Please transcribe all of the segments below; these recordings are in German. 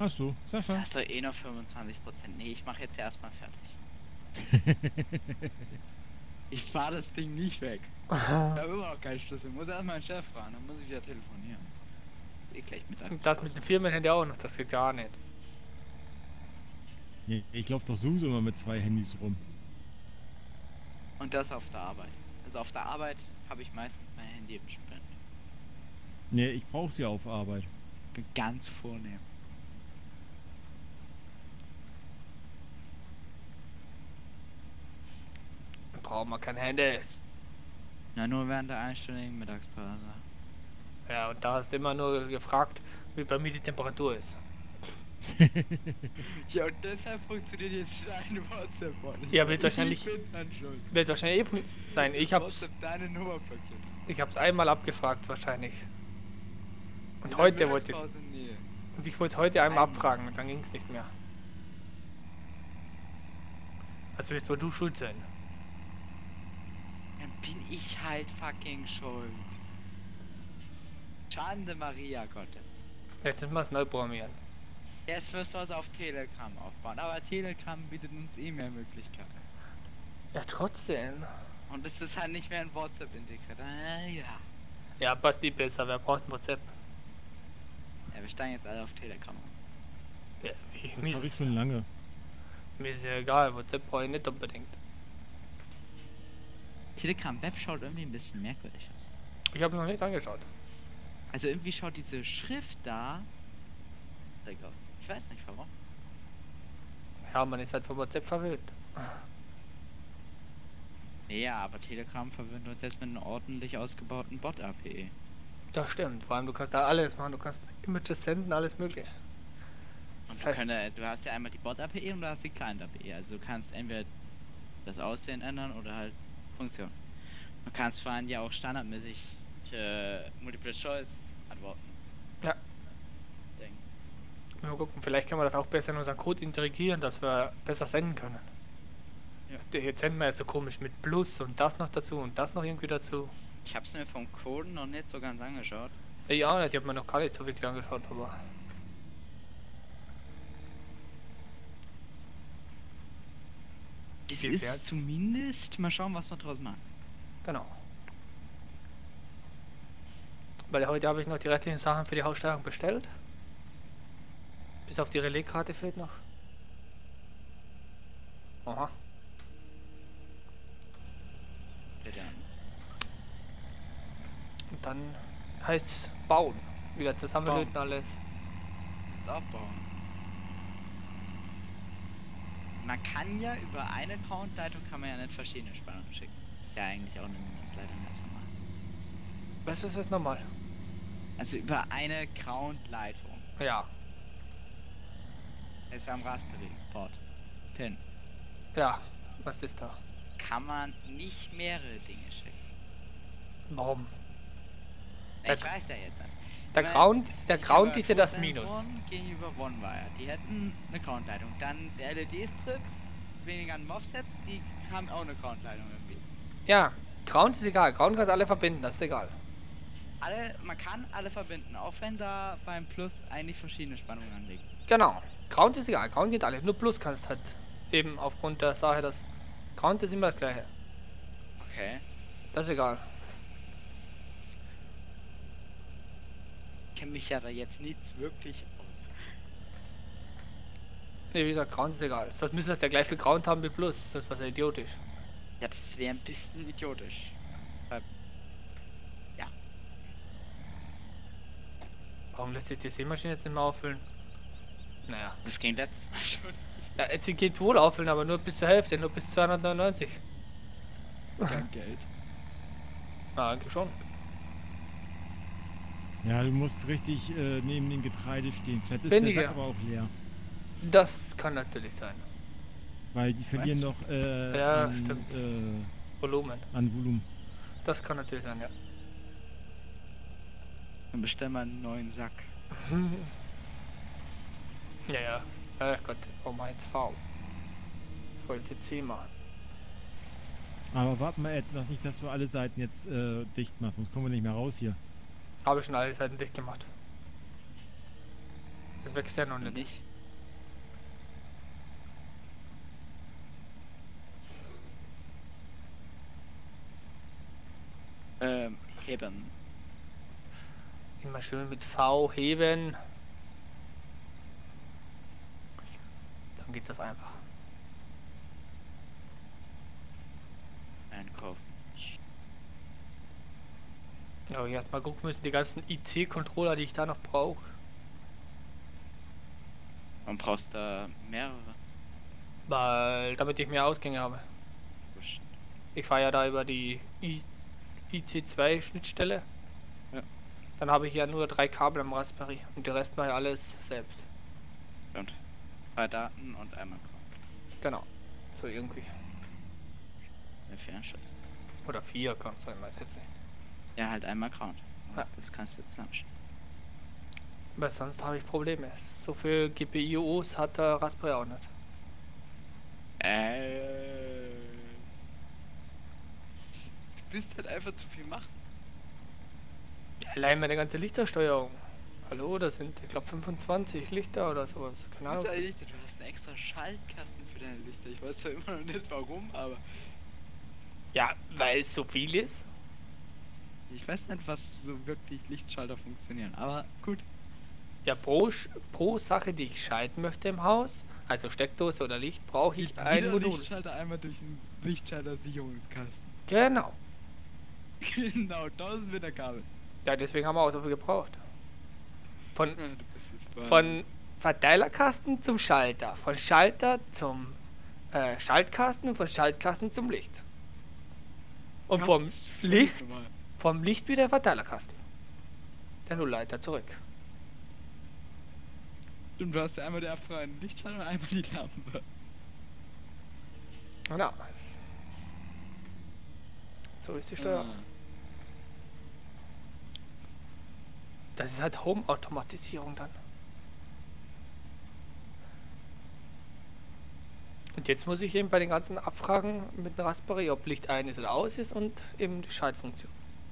Ach so, Sascha. Hast du eh noch 25%. Nee, ich mache jetzt erstmal fertig. Ich fahre das Ding nicht weg. Ich habe immer noch keinen Schlüssel. Muss erstmal meinen Chef fragen, dann muss ich wieder telefonieren. Gleich Mittag. Das mit den Firmenhandy auch noch, das geht ja nicht. Nee, ich laufe doch sowieso immer mit 2 Handys rum. Und das auf der Arbeit. Also auf der Arbeit habe ich meistens mein Handy im Sprint. Nee, ich brauche sie auf Arbeit. Bin ganz vornehm. Brauchen wir kein Handys. Na, nur während der einstündigen Mittagspause. Ja, und da hast du immer nur gefragt, wie bei mir die Temperatur ist. Ja, und deshalb funktioniert jetzt deine WhatsApp nicht. Ja, wird wahrscheinlich eh sein. Ich hab's WhatsApp deine Nummer verkehrt. Ich hab's einmal abgefragt wahrscheinlich. Und heute wollte ich. Nee. Und ich wollte heute einmal abfragen und dann ging's nicht mehr. Also wirst wohl du schuld sein. Dann bin ich halt fucking schuld. Schande Maria Gottes. Jetzt müssen wir es neu programmieren. Jetzt müssen wir es auf Telegram aufbauen. Aber Telegram bietet uns eh mehr Möglichkeiten. Ja, trotzdem. Und es ist halt nicht mehr in WhatsApp integriert. Ja. Ja, passt die besser. Wer braucht ein WhatsApp? Ja, wir steigen jetzt alle auf Telegram. Ja, Das habe ich schon lange. mir ist ja egal. WhatsApp brauche ich nicht unbedingt. Telegram Web schaut irgendwie ein bisschen merkwürdig aus. Ich habe noch nicht angeschaut. Also irgendwie schaut diese Schrift da aus. Ich weiß nicht warum. Ja, man ist halt von WhatsApp verwöhnt. Ja, aber Telegram verwöhnt uns jetzt mit einem ordentlich ausgebauten Bot-API. Das stimmt. Vor allem, du kannst da alles machen. Du kannst Images senden, alles mögliche. Und Das heißt, du hast ja einmal die Bot-API und du hast die Client-API. Also du kannst entweder das Aussehen ändern oder halt Funktion. Du kannst vor allem ja auch standardmäßig Multiple-Choice-Antworten. Ja. Mal gucken, vielleicht können wir das auch besser in unseren Code integrieren, dass wir besser senden können. Ja. Jetzt senden wir ja so komisch mit Plus und das noch dazu und das noch irgendwie dazu. Ich hab's mir vom Coden noch nicht so ganz angeschaut. Ja, die hat man noch gar nicht so wirklich angeschaut, aber... Es Wie ist fährt's? zumindest, mal schauen, was wir draus machen. Genau. Weil heute habe ich noch die restlichen Sachen für die Haussteuerung bestellt. Bis auf die Relaiskarte fehlt noch. Aha. Bitte. Und dann heißt es bauen. Wieder zusammenlöten alles. Ist aufbauen. Man kann ja über eine Countleitung kann man ja nicht verschiedene Spannungen schicken. Ist ja eigentlich auch eine Minusleitung ganz normal. Was ist das nochmal? Also über eine Ground-Leitung. Ja. Jetzt beim Raspberry Port. Pin. Ja. Was ist da? Kann man nicht mehrere Dinge schicken. Warum? Ich weiß ja jetzt nicht. Der Ground ist ja das Minus. Gegenüber OneWire. Die hätten eine Groundleitung. Dann der LED-Strip, weniger an MOSFETs, die haben auch eine Groundleitung irgendwie. Ja, Ground ist egal. Ground kannst alle verbinden, das ist egal. Man kann alle verbinden, auch wenn da beim Plus eigentlich verschiedene Spannungen anliegen. Genau. Ground ist egal. Ground geht alle. Nur Plus kannst halt eben aufgrund der Sache, dass Ground ist immer das gleiche. Okay. Das ist egal. Ich kenne mich ja da jetzt nichts wirklich aus. Ne, wie gesagt, Ground ist egal. Sonst müssen wir der gleiche Ground haben wie Plus. Das ist ja idiotisch. Ja, das wäre ein bisschen idiotisch. Ja. Warum lässt sich die Seemaschine jetzt nicht mehr auffüllen? Naja. Das ging letztes Mal schon. Ja, sie geht wohl auffüllen, aber nur bis zur Hälfte, nur bis 299. Kein Geld. Na, eigentlich schon. Ja, du musst richtig neben dem Getreide stehen. Vielleicht ist Weniger. der Sack aber auch leer. Das kann natürlich sein. Weil die verlieren noch Ja, an, stimmt. Volumen. an Volumen. Das kann natürlich sein, ja. Dann bestellen wir einen neuen Sack. Ja, ja. Ach Gott, oh mein V. Ich wollte C machen. Aber warte mal, Ed, noch nicht, dass du alle Seiten jetzt dicht machst, sonst kommen wir nicht mehr raus hier. Habe ich schon alle Seiten dicht gemacht. Das wächst ja noch nicht. Nicht. Heben. Immer schön mit V heben. Dann geht das einfach. Einkaufen. Ja, jetzt mal gucken müssen, die ganzen IC-Controller, die ich da noch brauche. Und brauchst da mehrere? Weil, damit ich mehr Ausgänge habe. Bestimmt. Ich fahre ja da über die IC2-Schnittstelle. Ja. Dann habe ich ja nur 3 Kabel am Raspberry und der Rest mache ich alles selbst. Und 2 Daten und einmal Ground. Genau. So irgendwie. Der Fernschluss. Oder 4 kann es sein, weiß jetzt nicht. Ja, halt einmal Ground. Ja. Das kannst du zusammenschießen. Weil sonst habe ich Probleme. So viel GPIOs hat der Raspberry auch nicht. Du bist halt einfach zu viel machen. Allein meine ganze Lichtersteuerung. Hallo, das sind, ich glaube, 25 Lichter oder sowas. Keine Ahnung. Du hast einen extra Schaltkasten für deine Lichter. Ich weiß zwar immer noch nicht warum, aber Ja, weil es so viel ist. ich weiß nicht, was so wirklich Lichtschalter funktionieren. Aber gut. Ja, pro Sache, die ich schalten möchte im Haus, also Steckdose oder Licht, brauche ich ein Modul. Lichtschalter einmal durch einen Lichtschalter-Sicherungskasten. Genau. Genau, 1000 Meter Kabel. Ja, deswegen haben wir auch so viel gebraucht. Von, Ja, du bist jetzt von Verteilerkasten zum Schalter, von Schalter zum Schaltkasten, von Schaltkasten zum Licht. Und Ja, vom ist völlig Licht, normal. vom Licht wieder Verteilerkasten. Der Nullleiter zurück. Und du hast ja einmal der freien Lichtschalter und einmal die Lampe. Genau. So ist die Steuerung. Ah. Das ist halt Home-Automatisierung dann. Und jetzt muss ich eben bei den ganzen abfragen mit dem Raspberry, ob Licht ein ist oder aus ist und eben die Schaltfunktion.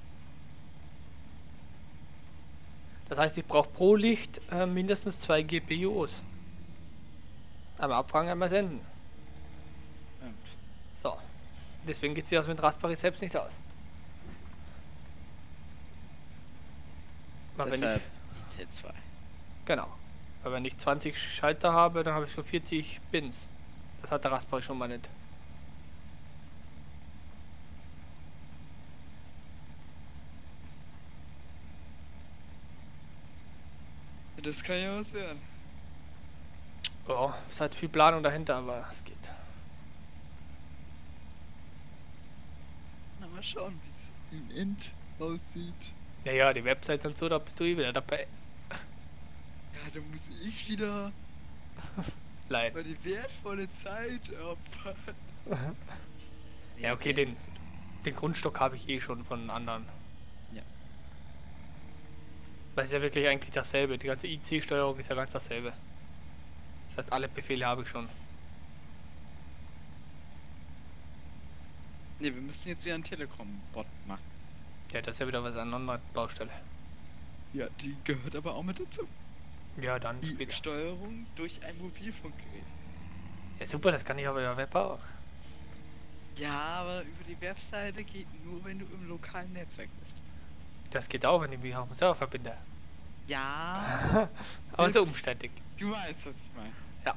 Das heißt, ich brauche pro Licht mindestens 2 GPIOs. Einmal abfragen, einmal senden. Ja. So. Deswegen geht sich das mit Raspberry selbst nicht aus. Weil wenn ich, Deshalb IC2. genau. Weil wenn ich 20 Schalter habe, dann habe ich schon 40 Pins. Das hat der Raspberry schon mal nicht. Das kann ja was werden. Ja, ist halt viel Planung dahinter, aber es geht. Na, mal schauen, wie es im End aussieht. Ja, die Website und so, da bist du eh wieder dabei. Ja, da muss ich wieder Leid. mal die wertvolle Zeit opfern. Ja, okay, den Grundstock habe ich eh schon von anderen. Ja. Weil es ist ja wirklich eigentlich dasselbe. Die ganze IC-Steuerung ist ja ganz dasselbe. Das heißt, alle Befehle habe ich schon. Ne, wir müssen jetzt wieder einen Telekom-Bot machen. Ja, das ist ja wieder was an einer Baustelle. Ja, die gehört aber auch mit dazu. Ja, dann Die später. Steuerung durch ein Mobilfunkgerät. Ja, super, das kann ich aber ja Web auch. Ja, aber über die Webseite geht nur, wenn du im lokalen Netzwerk bist. Das geht auch, wenn ich mich auf den Server verbinde. Ja, Aber so umständlich. du weißt, was ich meine. Ja.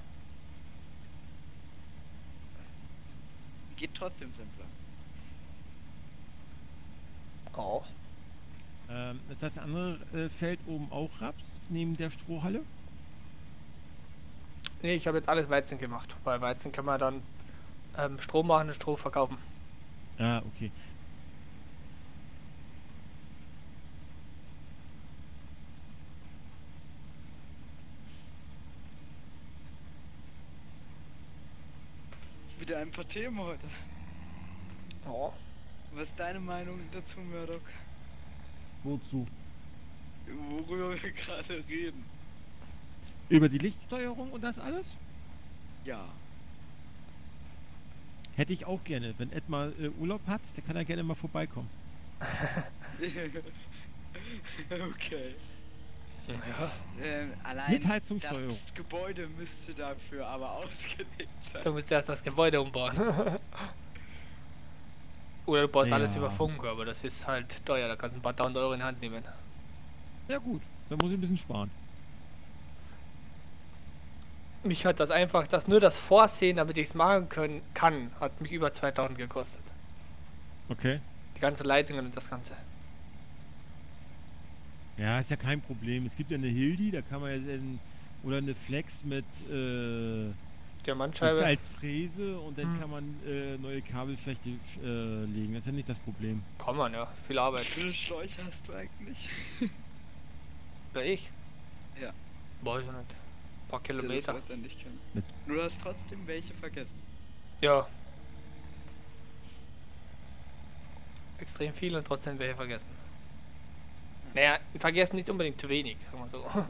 Geht trotzdem simpler. Oh. Ist das andere Feld oben auch Raps, neben der Strohhalle? Nee, ich habe jetzt alles Weizen gemacht. Bei Weizen kann man dann Stroh machen und Stroh verkaufen. Ah, okay. Wieder ein paar Themen heute. Oh. Was ist deine Meinung dazu, Murdoch? Wozu? Worüber wir gerade reden? Über die Lichtsteuerung und das alles? Ja. Hätte ich auch gerne. Wenn Ed mal Urlaub hat, der kann ja gerne mal vorbeikommen. Okay. Ja. Allein Mit Heizungssteuerung. das Gebäude müsste dafür aber ausgelegt sein. Du musst erst das Gebäude umbauen. Oder du baust alles Ja. über Funk, aber das ist halt teuer, da kannst du ein paar tausend Euro in die Hand nehmen. Ja gut, dann muss ich ein bisschen sparen. Mich hat das einfach, nur das Vorsehen, damit ich es machen kann, hat mich über 2000 gekostet. Okay. Die ganze Leitung und das Ganze. Ja, ist ja kein Problem. Es gibt ja eine Hildi, da kann man ja oder eine Flex mit Diamantscheibe. als Fräse und dann Hm. kann man neue Kabelflechte legen. Das ist ja nicht das Problem. Kann man, ja. Viel Arbeit. Wie viele Schläuche hast du eigentlich? Wer ich? Ja. Weiß ich nicht. Ein paar Kilometer. Das er nicht kennen. Mit- Du hast trotzdem welche vergessen. Ja. Extrem viel und trotzdem welche vergessen. Naja, vergessen nicht unbedingt zu wenig, sagen wir so.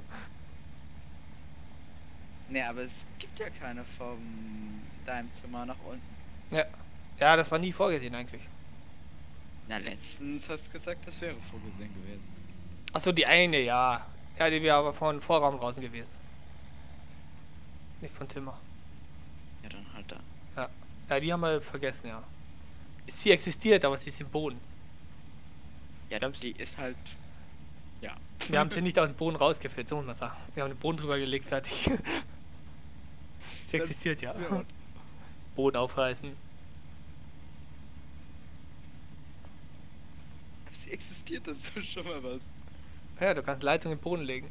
Ne, aber es gibt ja keine von deinem Zimmer nach unten. Ja. Ja, das war nie vorgesehen eigentlich. Na, letztens hast du gesagt, das wäre vorgesehen gewesen. Achso, die eine, ja. Ja, die wäre aber von Vorraum draußen gewesen. Nicht von Timmer. Ja, dann halt da. Ja, die haben wir vergessen, ja. Sie existiert, aber sie ist im Boden. Ja, Glaubst- die ist halt. Ja. Wir haben sie nicht aus dem Boden rausgeführt, so muss man sagen. Wir haben den Boden drüber gelegt, fertig. Sie Das- existiert, ja. ja. Boden aufreißen. Sie existiert, das ist doch schon mal was. Ja, du kannst Leitung im Boden legen.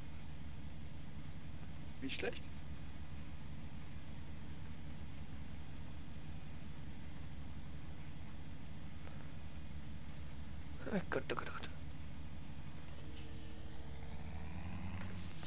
Nicht schlecht. Oh Gott, oh Gott, oh Gott. So.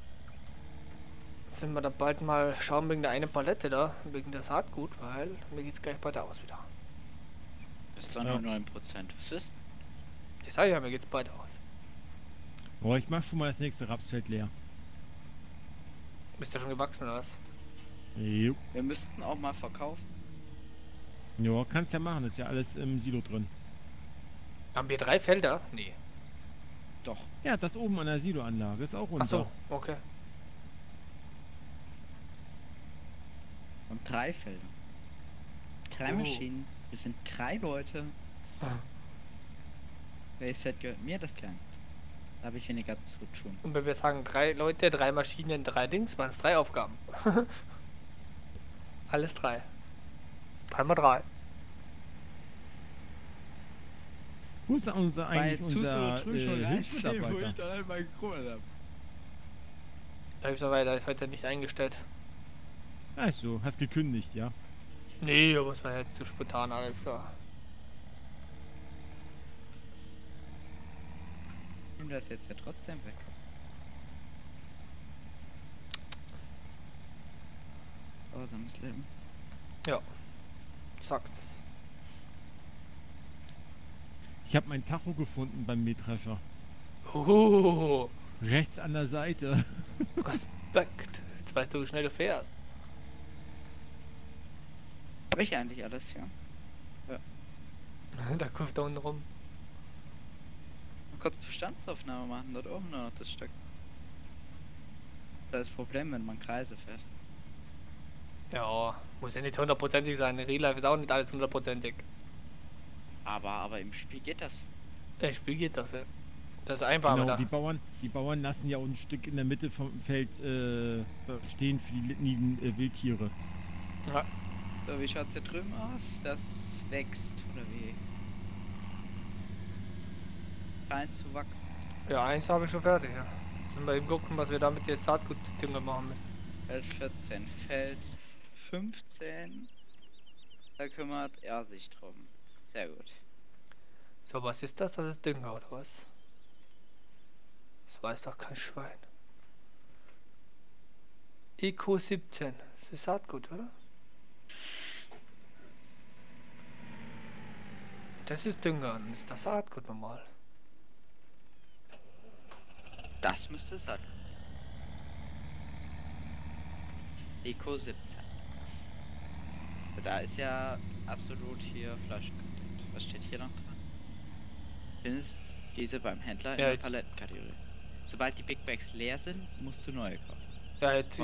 Sind wir da bald mal schauen wegen der eine Palette da, wegen der Saatgut, weil mir geht's gleich bald aus wieder. Bis zu Ja. 9%. Was ist? Ich sag ja, mir geht's bald aus. Aber ich mach schon mal das nächste Rapsfeld leer. Bist du schon gewachsen oder was? Jo. Wir müssten auch mal verkaufen. Ja, kannst ja machen. Ist ja alles im Silo drin. Haben wir 3 Felder? Nee. Doch. Ja, das oben an der Siloanlage ist auch unser. Ach so, okay. Und 3 Felder. 3 Oh. Maschinen. Wir sind 3 Leute. Welches Feld gehört mir das kleinste? Da habe ich weniger zu tun. Und wenn wir sagen 3 Leute, 3 Maschinen, 3 Dings, waren es 3 Aufgaben. Alles 3. 3 mal 3. Wo ist eigentlich unser wo Hilfsmitarbeiter? ich dann halt mal gekrummelt habe. Da ist aber der ist heute nicht eingestellt. Also, hast gekündigt, ja? Nee, aber es war jetzt zu spontan alles so. Nimm das jetzt ja trotzdem weg. Grausames Leben. Ja. Sagst es. Ich habe mein Tacho gefunden beim Mähdrescher. Rechts an der Seite. Respekt. Jetzt weißt du, wie schnell du fährst. Habe ich eigentlich alles, ja. Da kurft da unten rum. Mal kurz Bestandsaufnahme machen, dort oben noch das Stück. Das ist das Problem, wenn man Kreise fährt. Ja, muss ja nicht hundertprozentig sein. In Real Life ist auch nicht alles hundertprozentig. Aber im Spiel geht das. Im Spiel geht das, ja. Das ist einfach, Genau, aber die Bauern lassen ja auch ein Stück in der Mitte vom Feld stehen für die liegenden Wildtiere. da. So, wie schaut's hier drüben aus? Das wächst, oder wie? Scheint zu wachsen. Ja, eins habe ich schon fertig, ja. Jetzt sind wir eben gucken, was wir damit jetzt Saatgut-Dünger machen müssen. Feld 14, Feld 15. Da kümmert er sich drum. Sehr gut. So, was ist das? Das ist Dünger, oder was? Das weiß doch kein Schwein. Eco 17. Das ist Saatgut, oder? Das ist Dünger, dann ist das Saatgut normal. Das müsste es halt sein. Eco 17. Da ist ja absolut hier Fleischcontent. Was steht hier noch dran? Findest diese beim Händler in Ja, der jetzt- Palettenkategorie. Sobald die Big Bags leer sind, musst du neue kaufen. Ja, jetzt